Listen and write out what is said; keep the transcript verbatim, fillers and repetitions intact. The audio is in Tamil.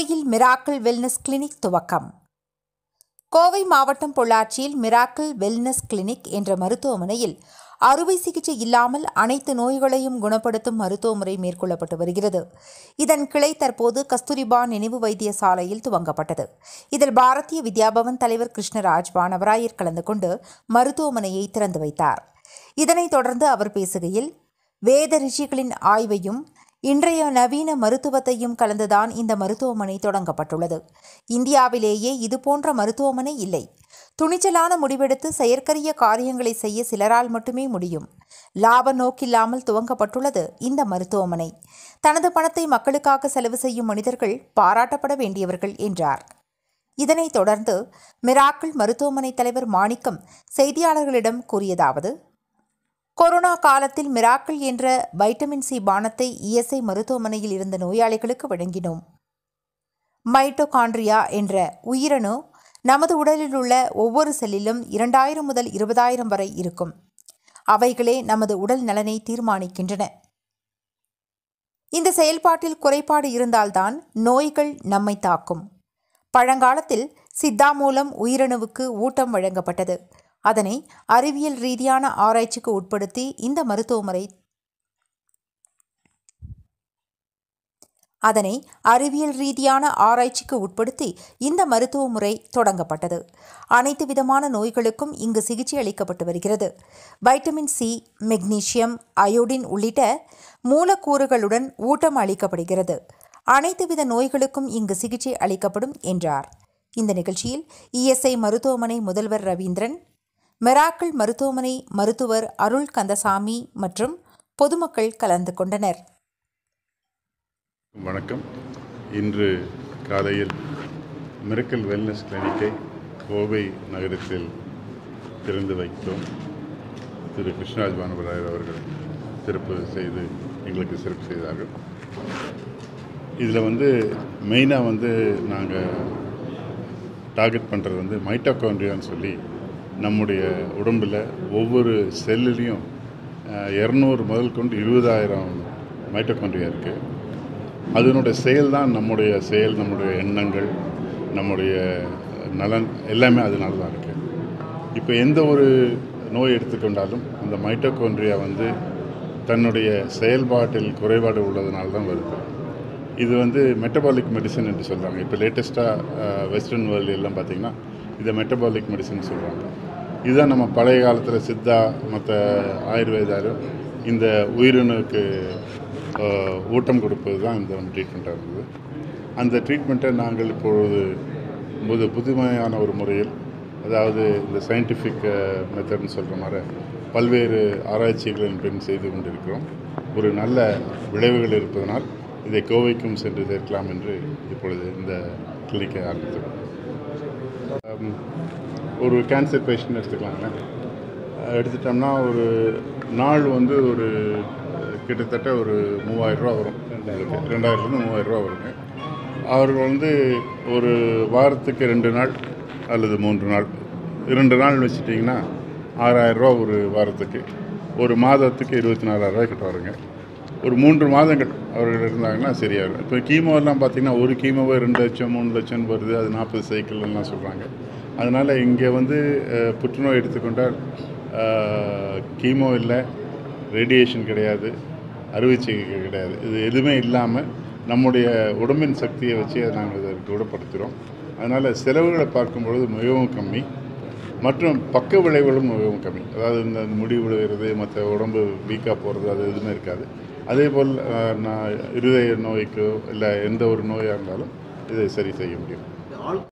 கோவையில் மிராக்கிள் வெல்னஸ் கிளினிக் துவக்கம். கோவை மாவட்டம் பொள்ளாச்சியில் மிராக்கிள் வெல்னஸ் கிளினிக் என்ற மருத்துவமனையில் அறுவை சிகிச்சை இல்லாமல் அனைத்து நோய்களையும் குணப்படுத்தும் மருத்துவ முறை மேற்கொள்ளப்பட்டு வருகிறது. இதன் கிளை தற்போது கஸ்தூரிபா நினைவு வைத்தியசாலையில் துவங்கப்பட்டது. இதில் பாரதிய வித்யாபவன் தலைவர் கிருஷ்ணராஜ் வானவராயர் கலந்து கொண்டு மருத்துவமனையை திறந்து வைத்தார். இதனைத் தொடர்ந்து அவர் பேசுகையில், வேத ரிஷிகளின் ஆய்வையும் இன்றைய நவீன மருத்துவத்தையும் கலந்துதான் இந்த மருத்துவமனை தொடங்கப்பட்டுள்ளது. இந்தியாவிலேயே இதுபோன்ற மருத்துவமனை இல்லை. துணிச்சலான முடிவெடுத்து செயற்கரிய காரியங்களை செய்ய சிலரால் மட்டுமே முடியும். லாப நோக்கில்லாமல் துவங்கப்பட்டுள்ளது இந்த மருத்துவமனை. தனது பணத்தை மக்களுக்காக செலவு செய்யும் மனிதர்கள் பாராட்டப்பட வேண்டியவர்கள் என்றார். இதனைத் தொடர்ந்து மிராக்கிள் மருத்துவமனை தலைவர் மாணிக்கம் செய்தியாளர்களிடம் கூறியதாவது: கொரோனா காலத்தில் மிராக்கிள் என்ற வைட்டமின் சி பானத்தை இஎஸ்ஐ மருத்துவமனையில் இருந்த நோயாளிகளுக்கு வழங்கினோம். மைட்டோகாண்ட்ரியா என்ற உயிரணு நமது உடலில் உள்ள ஒவ்வொரு செல்லிலும் இரண்டாயிரம் முதல் இருபதாயிரம் வரை இருக்கும். அவைகளே நமது உடல் நலனை தீர்மானிக்கின்றன. இந்த செயல்பாட்டில் குறைபாடு இருந்தால்தான் நோய்கள் நம்மை தாக்கும். பழங்காலத்தில் சித்தா மூலம் உயிரணுவுக்கு ஊட்டம் வழங்கப்பட்டது. அதனை அறிவியல் ரீதியான ஆராய்ச்சிக்கு உட்படுத்தி இந்த மருத்துவமுறை அதனை அறிவியல் ரீதியான ஆராய்ச்சிக்கு உட்படுத்தி இந்த மருத்துவ முறை தொடங்கப்பட்டது. அனைத்து விதமான நோய்களுக்கும் இங்கு சிகிச்சை அளிக்கப்பட்டு வருகிறது. வைட்டமின் சி, மெக்னீசியம், அயோடின் உள்ளிட்ட மூலக்கூறுகளுடன் ஊட்டம் அளிக்கப்படுகிறது. அனைத்து வித நோய்களுக்கும் இங்கு சிகிச்சை அளிக்கப்படும் என்றார். இந்த நிகழ்ச்சியில் இஎஸ்ஐ மருத்துவமனை முதல்வர் ரவீந்திரன், மிராக்கிள் மருத்துவமனை மருத்துவர் அருள் கந்தசாமி மற்றும் பொதுமக்கள் கலந்து கொண்டனர். வணக்கம். இன்று காலையில் மிராக்கிள் வெல்னஸ் கிளினிக்கை கோவை நகரத்தில் திறந்து வைத்தோம். திரு கிருஷ்ணராஜ் வானவராயர் அவர்கள் சிறப்பு செய்து எங்களுக்கு சிறப்பு செய்தார்கள். இதில் வந்து மெயினாக வந்து நாங்கள் டார்கெட் பண்ணுறது வந்து மைட்டோகாண்ட்ரியான்னு சொல்லி நம்முடைய உடம்பில் ஒவ்வொரு செல்லுலேயும் இரநூறு முதல் கொண்டு இருபதாயிரம் மைட்டோகாண்ட்ரியா இருக்குது. அதனுடைய செயல் தான் நம்முடைய செயல், நம்முடைய எண்ணங்கள், நம்முடைய நலன் எல்லாமே அதனால தான் இருக்குது. இப்போ எந்த ஒரு நோய் எடுத்துக்கொண்டாலும் அந்த மைட்டோகாண்ட்ரியா வந்து தன்னுடைய செயல்பாட்டில் குறைபாடு உள்ளதுனால தான் வருது. இது வந்து மெட்டபாலிக் மெடிசன் என்று சொல்கிறாங்க. இப்போ லேட்டஸ்ட்டாக வெஸ்டர்ன் வேர்ல்டு எல்லாம் பார்த்திங்கன்னா இதை மெட்டபாலிக் மெடிசன் சொல்கிறாங்க. இதுதான் நம்ம பழைய காலத்தில் சித்தா மற்ற ஆயுர்வேதாலும் இந்த உயிரினுக்கு ஊட்டம் கொடுப்பது தான் இந்த ட்ரீட்மெண்ட்டாக இருந்தது. அந்த ட்ரீட்மெண்ட்டை நாங்கள் இப்பொழுது புது புதுமையான ஒரு முறையில், அதாவது இந்த சயின்டிஃபிக் மெத்தட்னு சொல்கிற மாதிரி பல்வேறு ஆராய்ச்சிகளின் பின் செய்து கொண்டிருக்கிறோம். ஒரு நல்ல விளைவுகள் இருப்பதனால் இதை கோவைக்கும் சென்று சேர்க்கலாம் என்று இப்பொழுது இந்த கிளினிக்கை ஆரம்பித்தோம். ஒரு கேன்சர் பேஷண்ட் எடுத்துக்கலாங்க. எடுத்துட்டோம்னா ஒரு நாள் வந்து ஒரு கிட்டத்தட்ட ஒரு மூவாயிரம் ரூபா வரும். ரெண்டாயிரத்துலேருந்து மூவாயிரம் ரூபா வருங்க. அவர்கள் வந்து ஒரு வாரத்துக்கு ரெண்டு நாள் அல்லது மூன்று நாள் இரண்டு நாள் வச்சுட்டிங்கன்னா ஆறாயிரம் ரூபா ஒரு வாரத்துக்கு, ஒரு மாதத்துக்கு இருபத்தி நாலாயிரம் ரூபாய் கிட்ட வருங்க. ஒரு மூன்று மாதங்கள் அவர்கள் இருந்தாங்கன்னா சரியாகும். இப்போ கீமோலாம் பார்த்திங்கன்னா ஒரு கீமோவை ரெண்டு லட்சம் மூணு லட்சம் வருது. அது நாற்பது சைக்கிள்லாம் சொல்கிறாங்க. அதனால் இங்கே வந்து புற்றுநோய் எடுத்துக்கொண்டால் கீமோ இல்லை, ரேடியேஷன் கிடையாது, அறுவை சிகிச்சை கிடையாது. இது எதுவுமே இல்லாமல் நம்முடைய உடம்பின் சக்தியை வச்சு அதை நாங்கள் இதை குணப்படுத்துகிறோம். அதனால் செலவுகளை பார்க்கும்பொழுது மிகவும் கம்மி மற்றும் பக்க விளைவுகளும் மிகவும் கம்மி. அதாவது இந்த முடி விழுகிறது, மற்ற உடம்பு வீக்காக போகிறது, அது எதுவுமே இருக்காது. அதே போல் நான் இருதய நோய்க்கோ இல்லை எந்த ஒரு நோயாக இருந்தாலும் இதை சரி செய்ய முடியும்.